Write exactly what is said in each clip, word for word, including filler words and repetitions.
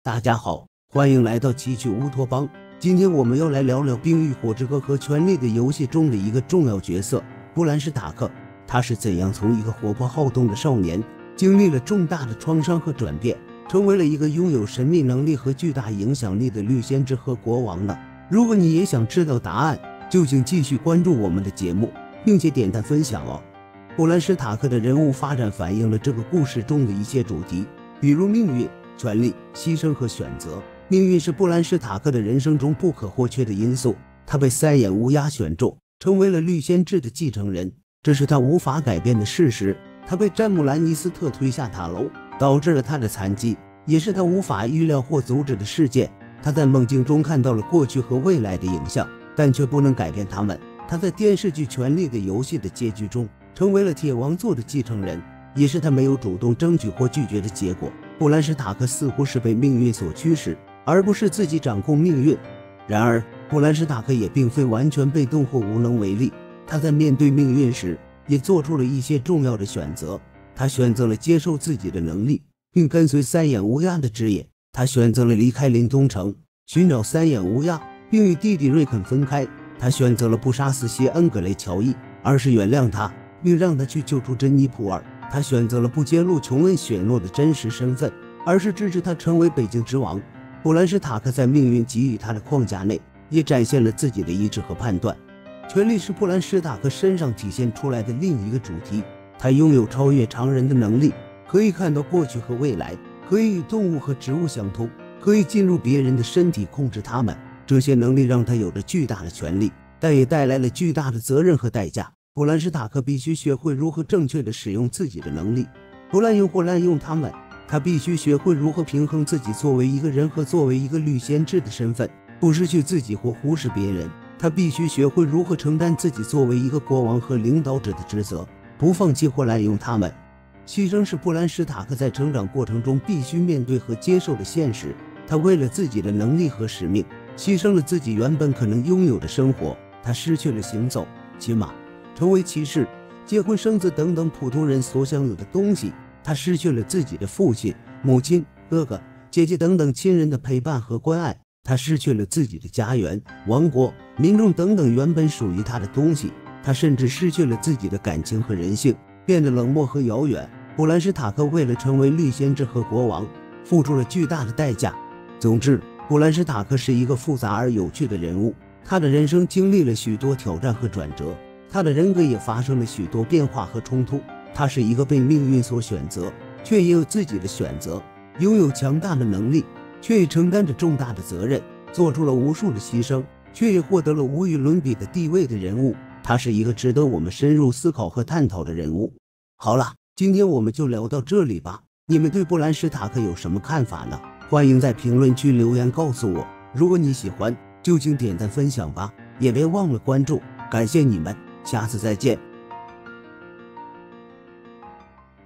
大家好，欢迎来到奇趣乌托邦。今天我们要来聊聊《冰与火之歌》和《权力的游戏》中的一个重要角色——布兰史塔克。他是怎样从一个活泼好动的少年，经历了重大的创伤和转变，成为了一个拥有神秘能力和巨大影响力的绿先知和国王呢？如果你也想知道答案，就请继续关注我们的节目，并且点赞分享哦。布兰史塔克的人物发展反映了这个故事中的一些主题，比如命运、权力、牺牲和选择。命运是布兰史塔克的人生中不可或缺的因素，他被三眼乌鸦选中，成为了绿先知的继承人，这是他无法改变的事实。他被詹姆兰尼斯特推下塔楼，导致了他的残疾，也是他无法预料或阻止的事件。他在梦境中看到了过去和未来的影像，但却不能改变他们。他在电视剧《权力的游戏》的结局中成为了铁王座的继承人，也是他没有主动争取或拒绝的结果。布兰史塔克似乎是被命运所驱使，而不是自己掌控命运。然而，布兰史塔克也并非完全被动或无能为力，他在面对命运时也做出了一些重要的选择。他选择了接受自己的能力，并跟随三眼乌鸦的指引。他选择了离开林东城，寻找三眼乌鸦，并与弟弟瑞肯分开。他选择了不杀死谢恩格雷乔伊，而是原谅他，并让他去救出珍妮普尔。他选择了不揭露琼恩·雪诺的真实身份，而是支持他成为北境之王。布兰史塔克在命运给予他的框架内，也展现了自己的意志和判断。权力是布兰史塔克身上体现出来的另一个主题。他拥有超越常人的能力，可以看到过去和未来，可以与动物和植物相通，可以进入别人的身体控制他们。这些能力让他有着巨大的权力，但也带来了巨大的责任和代价。布兰史塔克必须学会如何正确地使用自己的能力，不滥用或滥用他们。他必须学会如何平衡自己作为一个人和作为一个绿先知的身份，不失去自己或忽视别人。他必须学会如何承担自己作为一个国王和领导者的职责，不放弃或滥用他们。牺牲是布兰史塔克在成长过程中必须面对和接受的现实。他为了自己的能力和使命，牺牲了自己原本可能拥有的生活。他失去了行走、骑马、成为骑士、结婚生子等等普通人所享有的东西。他失去了自己的父亲、母亲、哥哥、姐姐等等亲人的陪伴和关爱。他失去了自己的家园、王国、民众等等原本属于他的东西。他甚至失去了自己的感情和人性，变得冷漠和遥远。布兰史塔克为了成为绿先知和国王，付出了巨大的代价。总之，布兰史塔克是一个复杂而有趣的人物。他的人生经历了许多挑战和转折，他的人格也发生了许多变化和冲突。他是一个被命运所选择，却也有自己的选择，拥有强大的能力，却也承担着重大的责任，做出了无数的牺牲，却也获得了无与伦比的地位的人物。他是一个值得我们深入思考和探讨的人物。好了，今天我们就聊到这里吧。你们对布兰史塔克有什么看法呢？欢迎在评论区留言告诉我。如果你喜欢，就请点赞分享吧，也别忘了关注。感谢你们，下次再见。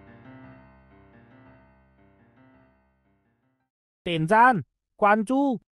点赞、关注。